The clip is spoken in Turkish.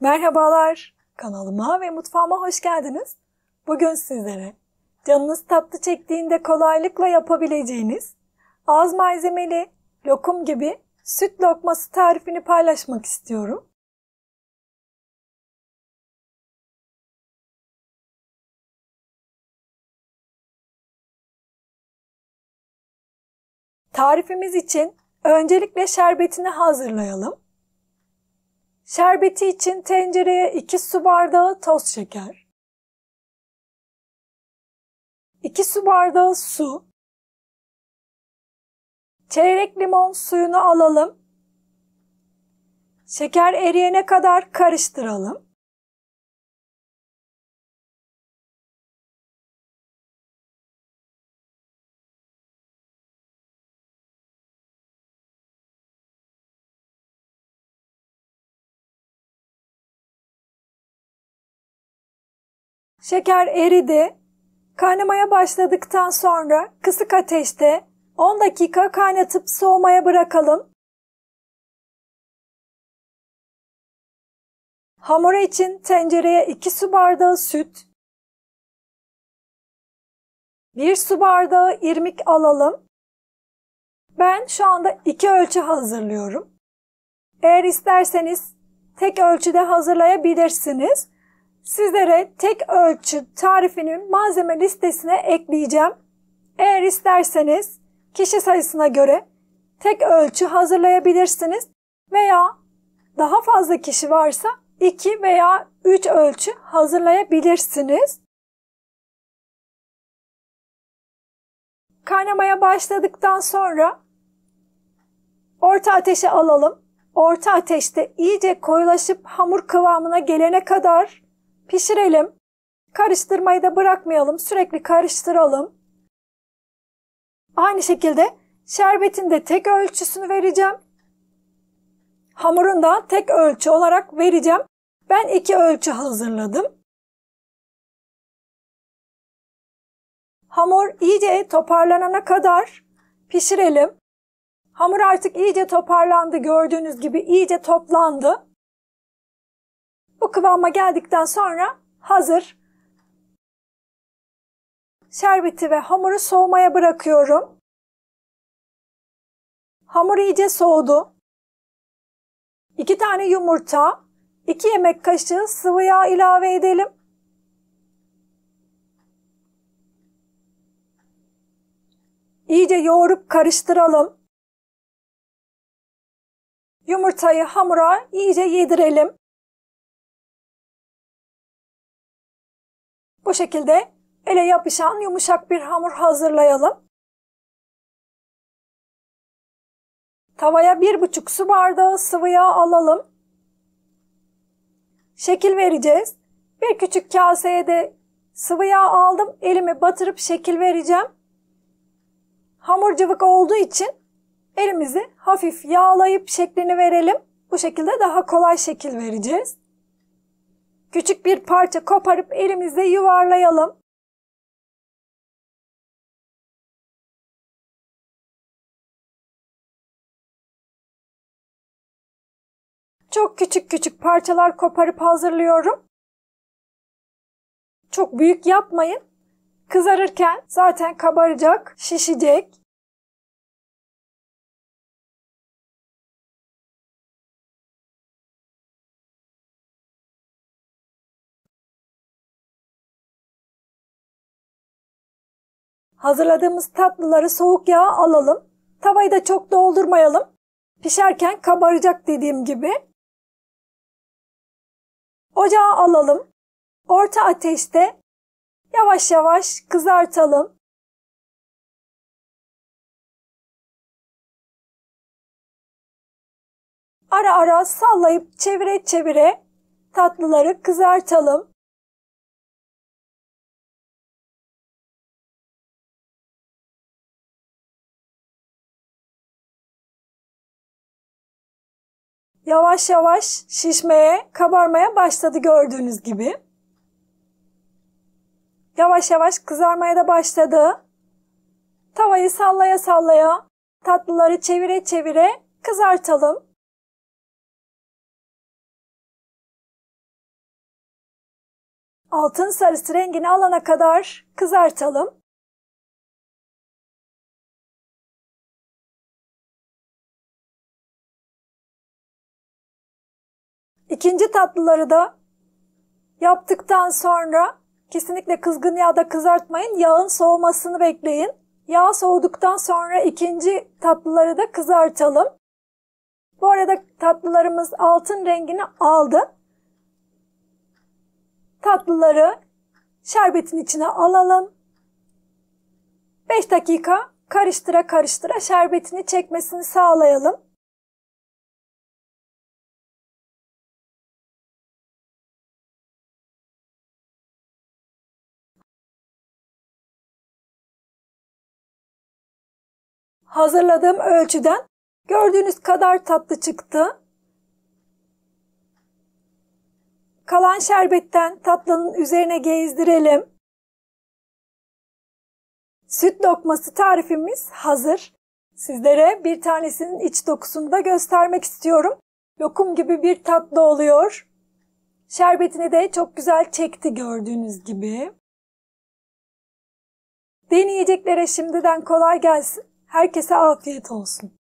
Merhabalar, kanalıma ve mutfağıma hoş geldiniz. Bugün sizlere canınız tatlı çektiğinde kolaylıkla yapabileceğiniz az malzemeli lokum gibi süt lokması tarifini paylaşmak istiyorum. Tarifimiz için öncelikle şerbetini hazırlayalım. Şerbeti için tencereye 2 su bardağı toz şeker, 2 su bardağı su, çeyrek limon suyunu alalım. Şeker eriyene kadar karıştıralım. Şeker eridi. Kaynamaya başladıktan sonra kısık ateşte 10 dakika kaynatıp soğumaya bırakalım. Hamuru için tencereye 2 su bardağı süt, 1 su bardağı irmik alalım. Ben şu anda 2 ölçü hazırlıyorum. Eğer isterseniz tek ölçüde hazırlayabilirsiniz. Sizlere tek ölçü tarifinin malzeme listesine ekleyeceğim. Eğer isterseniz kişi sayısına göre tek ölçü hazırlayabilirsiniz veya daha fazla kişi varsa 2 veya 3 ölçü hazırlayabilirsiniz. Kaynamaya başladıktan sonra orta ateşe alalım. Orta ateşte iyice koyulaşıp hamur kıvamına gelene kadar pişirelim. Karıştırmayı da bırakmayalım. Sürekli karıştıralım. Aynı şekilde şerbetin de tek ölçüsünü vereceğim. Hamurun da tek ölçü olarak vereceğim. Ben 2 ölçü hazırladım. Hamur iyice toparlanana kadar pişirelim. Hamur artık iyice toparlandı. Gördüğünüz gibi iyice toplandı. Bu kıvama geldikten sonra hazır. Şerbeti ve hamuru soğumaya bırakıyorum. Hamur iyice soğudu. 2 tane yumurta, 2 yemek kaşığı sıvı yağ ilave edelim. İyice yoğurup karıştıralım. Yumurtayı hamura iyice yedirelim. Bu şekilde ele yapışan yumuşak bir hamur hazırlayalım. Tavaya 1,5 su bardağı sıvı yağ alalım. Şekil vereceğiz. Bir küçük kaseye de sıvı yağ aldım. Elimi batırıp şekil vereceğim. Hamur cıvık olduğu için elimizi hafif yağlayıp şeklini verelim. Bu şekilde daha kolay şekil vereceğiz. Küçük bir parça koparıp elimizle yuvarlayalım. Çok küçük küçük parçalar koparıp hazırlıyorum. Çok büyük yapmayın. Kızarırken zaten kabaracak, şişecek. Hazırladığımız tatlıları soğuk yağa alalım. Tavayı da çok doldurmayalım. Pişerken kabaracak dediğim gibi. Ocağa alalım. Orta ateşte yavaş yavaş kızartalım. Ara ara sallayıp çevire çevire tatlıları kızartalım. Yavaş yavaş şişmeye, kabarmaya başladı gördüğünüz gibi. Yavaş yavaş kızarmaya da başladı. Tavayı sallaya sallaya tatlıları çevire çevire kızartalım. altın sarısı rengini alana kadar kızartalım. İkinci tatlıları da yaptıktan sonra kesinlikle kızgın yağda kızartmayın. Yağın soğumasını bekleyin. Yağ soğuduktan sonra ikinci tatlıları da kızartalım. Bu arada tatlılarımız altın rengini aldı. Tatlıları şerbetin içine alalım. 5 dakika karıştıra karıştıra şerbetini çekmesini sağlayalım. Hazırladığım ölçüden gördüğünüz kadar tatlı çıktı. Kalan şerbetten tatlının üzerine gezdirelim. Süt lokması tarifimiz hazır. Sizlere bir tanesinin iç dokusunu da göstermek istiyorum. Lokum gibi bir tatlı oluyor. Şerbetini de çok güzel çekti gördüğünüz gibi. Deneyeceklere şimdiden kolay gelsin. Herkese afiyet olsun.